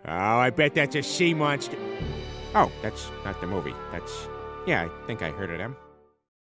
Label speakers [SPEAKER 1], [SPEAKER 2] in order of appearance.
[SPEAKER 1] Oh, I bet that's a sea monster. Oh, that's not the movie. Yeah, I think I heard of them.